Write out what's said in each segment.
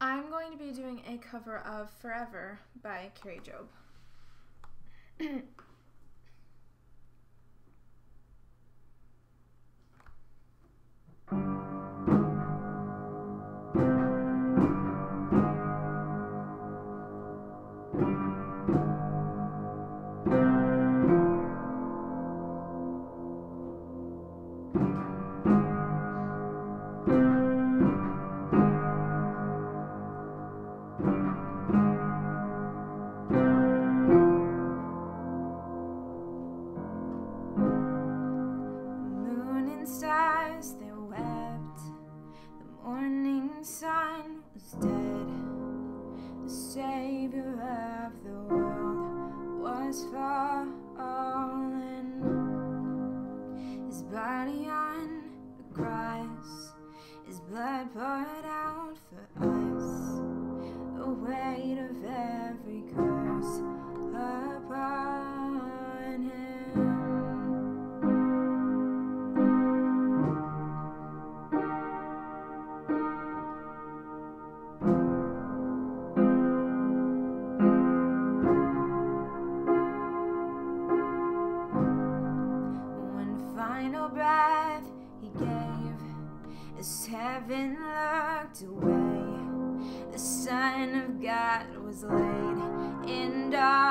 I'm going to be doing a cover of Forever by Kari Jobe. Stars, they wept. The morning sun was dead. The savior of the world was fallen. His body on the cross, his blood poured out for us. The weight of every curse upon him. Final breath he gave as heaven looked away. The Son of God was laid in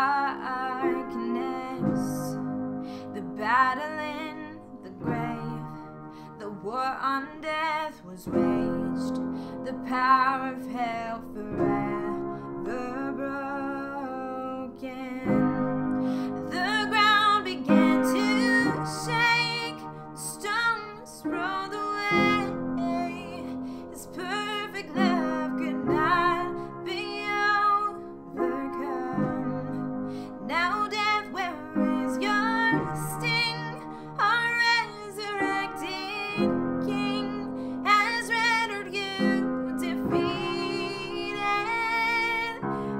darkness. The battle in the grave, the war on death was waged. The power of hell forever broken. The ground began to shake. Stones rolled away. His perfect love could not be overcome. Now death, where is your sting? Our resurrected King has rendered you defeated.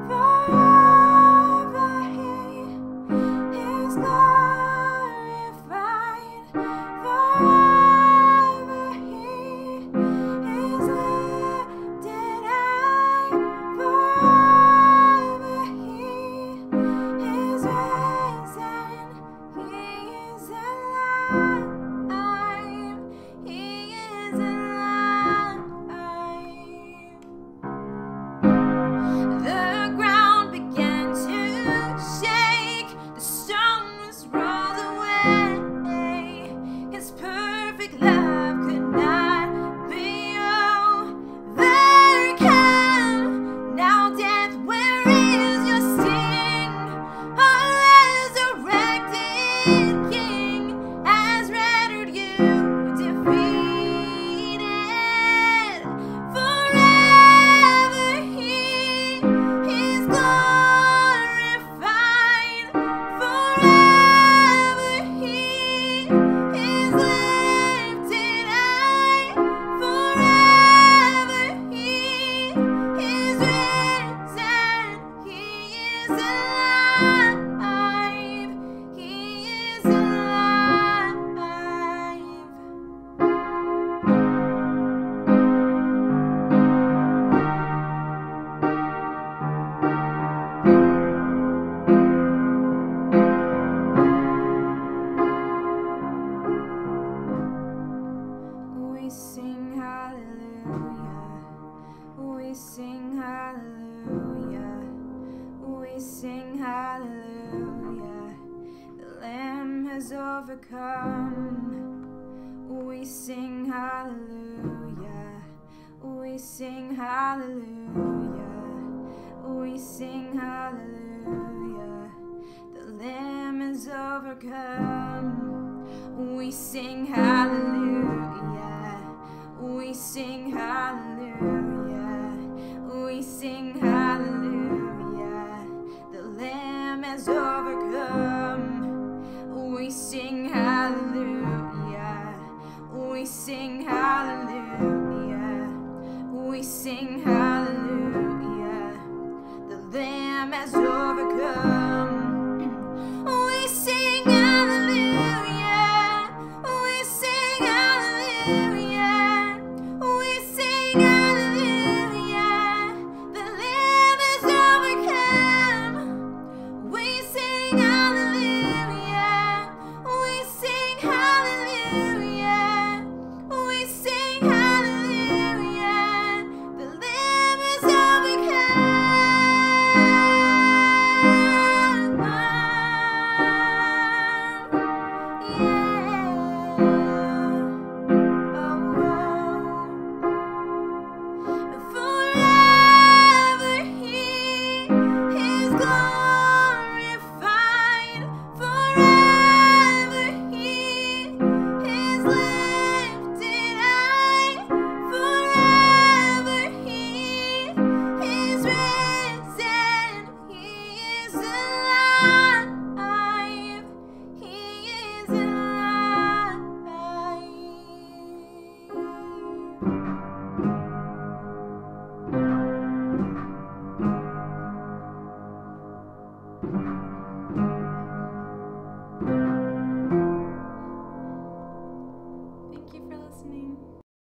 Forever he is glorified. Forever he is lifted high. Forever he is risen. He is alive. He is alive. The ground began to shake. The stones rolled away. His perfect love could not be overcome. Now death, where is your sting? Our resurrected King has rendered you defeated. Forever he is glorified. Forever he is lifted high. Forever he is risen. He is alive. He is alive. We sing hallelujah. We sing hallelujah. We sing hallelujah. The Lamb has overcome. We sing hallelujah. We sing hallelujah. We sing hallelujah. The Lamb has overcome. We sing hallelujah. We sing hallelujah. We sing hallelujah. The Lamb has overcome. We sing hallelujah. We sing